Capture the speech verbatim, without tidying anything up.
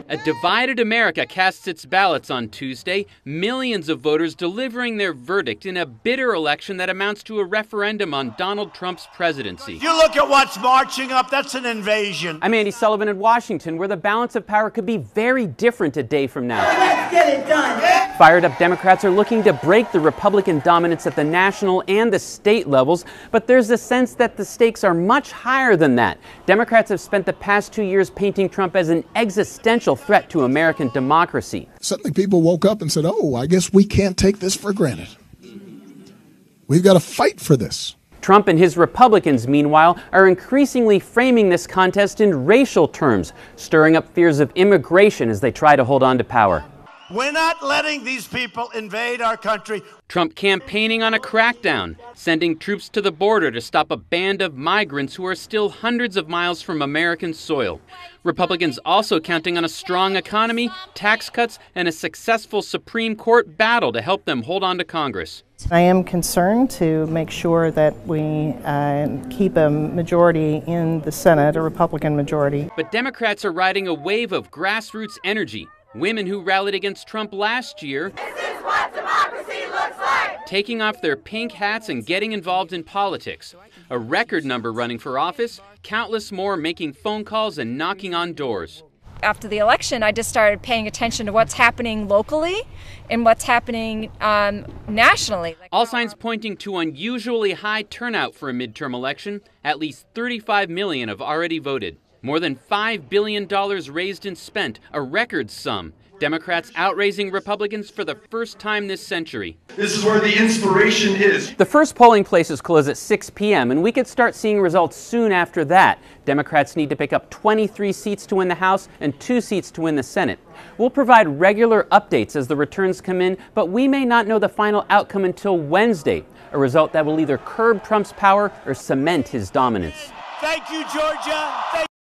A divided America casts its ballots on Tuesday, millions of voters delivering their verdict in a bitter election that amounts to a referendum on Donald Trump's presidency. If you look at what's marching up, that's an invasion. I'm Andy Sullivan in Washington, where the balance of power could be very different a day from now. Let's get it done. Fired up Democrats are looking to break the Republican dominance at the national and the state levels, but there's a sense that the stakes are much higher than that. Democrats have spent the past two years painting Trump as an existential threat to American democracy. Suddenly people woke up and said, oh, I guess we can't take this for granted. We've got to fight for this. Trump and his Republicans, meanwhile, are increasingly framing this contest in racial terms, stirring up fears of immigration as they try to hold on to power. We're not letting these people invade our country. Trump campaigning on a crackdown, sending troops to the border to stop a band of migrants who are still hundreds of miles from American soil. Republicans also counting on a strong economy, tax cuts, and a successful Supreme Court battle to help them hold on to Congress. I am concerned to make sure that we uh, keep a majority in the Senate, a Republican majority. But Democrats are riding a wave of grassroots energy. Women who rallied against Trump last year, This is what democracy looks like. taking off their pink hats and getting involved in politics. A record number running for office, countless more making phone calls and knocking on doors. After the election, I just started paying attention to what's happening locally and what's happening um, nationally. All signs pointing to unusually high turnout for a midterm election. At least thirty-five million have already voted. More than five billion dollars raised and spent, a record sum. Democrats outraising Republicans for the first time this century. This is where the inspiration is. The first polling places close at six p m and we could start seeing results soon after that. Democrats need to pick up twenty-three seats to win the House and two seats to win the Senate. We'll provide regular updates as the returns come in, but we may not know the final outcome until Wednesday, a result that will either curb Trump's power or cement his dominance. Thank you, Georgia. Thank